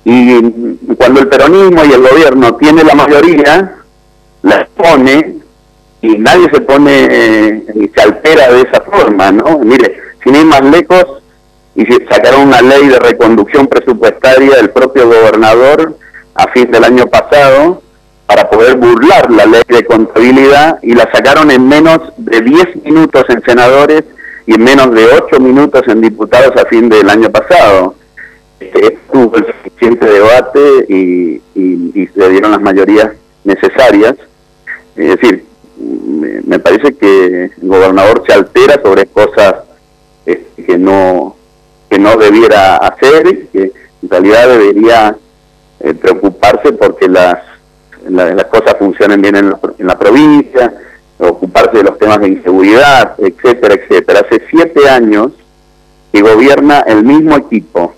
Y cuando el peronismo y el gobierno tiene la mayoría, la expone y nadie se pone ni se altera de esa forma, ¿no? Mire, sin ir más lejos, y sacaron una ley de reconducción presupuestaria del propio gobernador a fin del año pasado para poder burlar la ley de contabilidad, y la sacaron en menos de 10 minutos en senadores y en menos de 8 minutos en diputados a fin del año pasado. Tuvo el suficiente debate y se dieron las mayorías necesarias. Es decir, me parece que el gobernador se altera sobre cosas que no debiera hacer, que en realidad debería preocuparse porque las cosas funcionen bien en la provincia, ocuparse de los temas de inseguridad, etcétera, etcétera. Hace 7 años que gobierna el mismo equipo,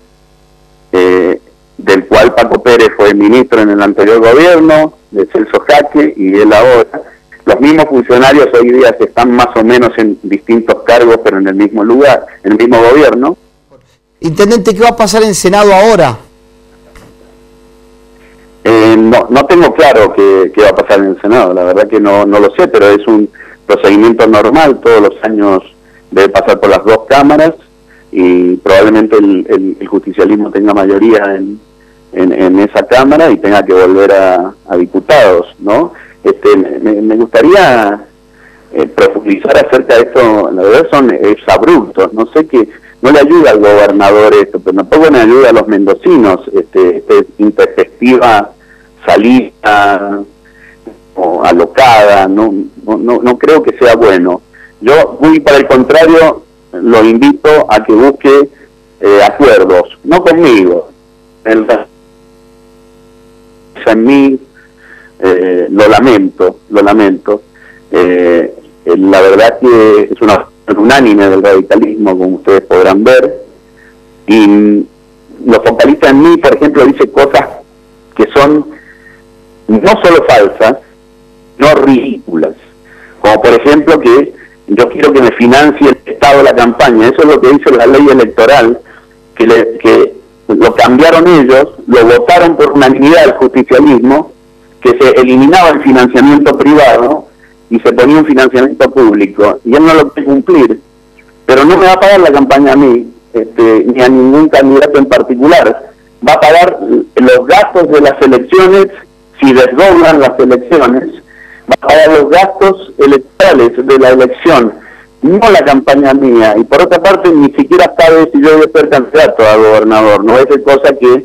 del cual Paco Pérez fue ministro en el anterior gobierno, de Celso Jaque, y él ahora. Los mismos funcionarios hoy día están más o menos en distintos cargos, pero en el mismo lugar, en el mismo gobierno. Intendente, ¿qué va a pasar en Senado ahora? No tengo claro qué va a pasar en el Senado, la verdad que no lo sé, pero es un procedimiento normal, todos los años debe pasar por las 2 cámaras, y probablemente el justicialismo tenga mayoría en esa cámara y tenga que volver a diputados, ¿no? Me gustaría profundizar acerca de esto. La verdad son abruptos, no sé, que no le ayuda al gobernador esto, pero tampoco le ayuda a los mendocinos, intempestiva salida o alocada, no creo que sea bueno. Yo, muy para el contrario, lo invito a que busque acuerdos, no conmigo, en mí. Lo lamento. La verdad que es una unánime del radicalismo, como ustedes podrán ver, y lo focaliza en mí. Por ejemplo, dice cosas que son no solo falsas, no ridículas, como por ejemplo que yo quiero que me financie el Estado la campaña. Eso es lo que dice la ley electoral, que lo cambiaron ellos, lo votaron por unanimidad el justicialismo, que se eliminaba el financiamiento privado y se ponía un financiamiento público, y él no lo puede cumplir, pero no me va a pagar la campaña a mí, ni a ningún candidato en particular. Va a pagar los gastos de las elecciones, si desdoblan las elecciones, va a pagar los gastos electorales de la elección, no la campaña mía. Y por otra parte, ni siquiera sabe si yo voy a ser candidato a gobernador, no es cosa que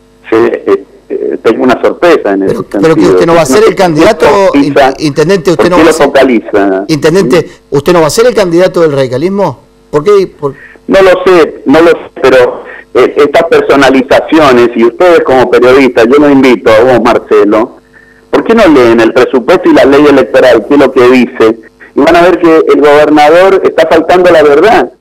tengo una sorpresa en ese sentido. Pero que usted no va a ser el candidato, intendente, usted no va a ser, intendente, usted no va a ser el candidato del radicalismo. ¿Por qué? No lo sé, pero estas personalizaciones, y ustedes como periodistas, yo los invito a vos, Marcelo, ¿por qué no leen el presupuesto y la ley electoral, qué es lo que dice? Y van a ver que el gobernador está faltando la verdad.